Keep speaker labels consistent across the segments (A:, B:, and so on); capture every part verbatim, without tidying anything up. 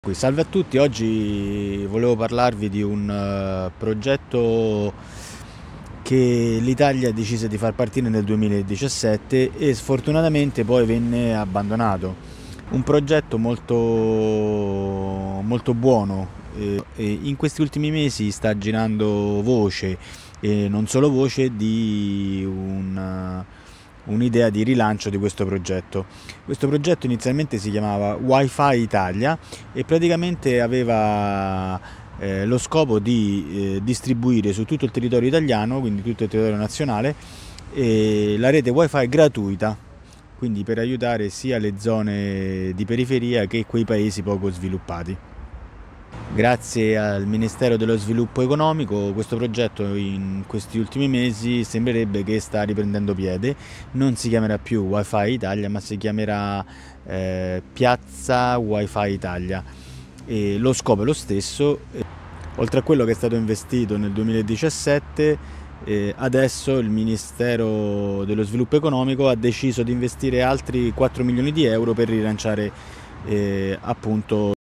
A: Salve a tutti, oggi volevo parlarvi di un uh, progetto che l'Italia decise di far partire nel duemiladiciassette e sfortunatamente poi venne abbandonato. Un progetto molto, molto buono e, e in questi ultimi mesi sta girando voce, e non solo voce, di un... un'idea di rilancio di questo progetto. Questo progetto inizialmente si chiamava Wi-Fi Italia e praticamente aveva eh, lo scopo di eh, distribuire su tutto il territorio italiano, quindi tutto il territorio nazionale, eh, la rete Wi-Fi gratuita, quindi per aiutare sia le zone di periferia che quei paesi poco sviluppati. Grazie al Ministero dello Sviluppo Economico questo progetto in questi ultimi mesi sembrerebbe che sta riprendendo piede. Non si chiamerà più Wi-Fi Italia, ma si chiamerà eh, Piazza Wi-Fi Italia, e lo scopo è lo stesso. Oltre a quello che è stato investito nel duemiladiciassette, eh, adesso il Ministero dello Sviluppo Economico ha deciso di investire altri quattro milioni di euro per rilanciare eh, appunto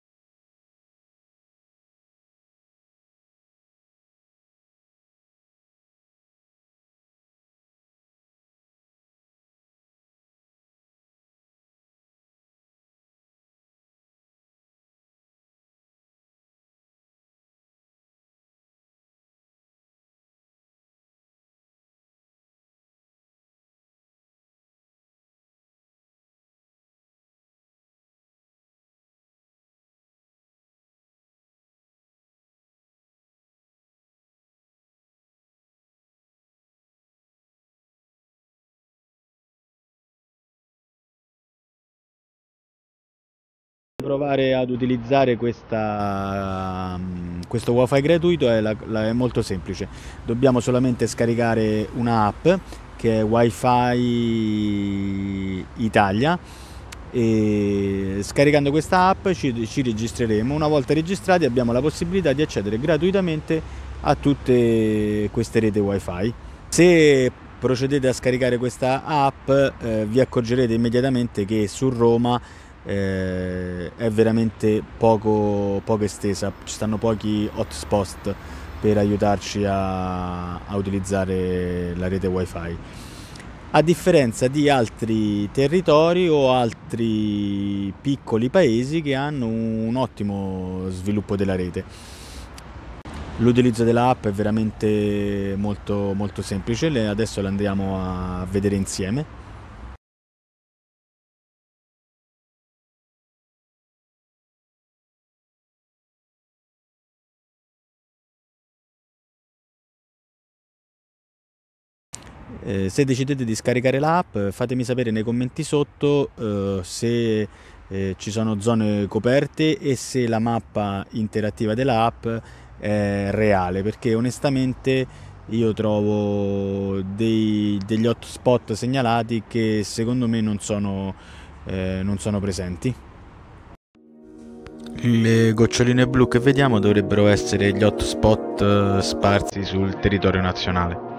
A: provare ad utilizzare questa, questo wifi gratuito è, la, la, è molto semplice. Dobbiamo solamente scaricare un'app che è Wi-Fi Italia, e scaricando questa app ci, ci registreremo. Una volta registrati abbiamo la possibilità di accedere gratuitamente a tutte queste reti Wi-Fi. Se procedete a scaricare questa app eh, vi accorgerete immediatamente che su Roma eh, è veramente poco, poco estesa, ci stanno pochi hotspot per aiutarci a, a utilizzare la rete Wi-Fi, a differenza di altri territori o altri piccoli paesi che hanno un ottimo sviluppo della rete. L'utilizzo dell'app è veramente molto, molto semplice, adesso la andiamo a vedere insieme. Eh, se decidete di scaricare l'app, fatemi sapere nei commenti sotto eh, se eh, ci sono zone coperte e se la mappa interattiva dell'app è reale, perché onestamente io trovo dei, degli hotspot segnalati che secondo me non sono, eh, non sono presenti. Le goccioline blu che vediamo dovrebbero essere gli hotspot eh, sparsi sul territorio nazionale.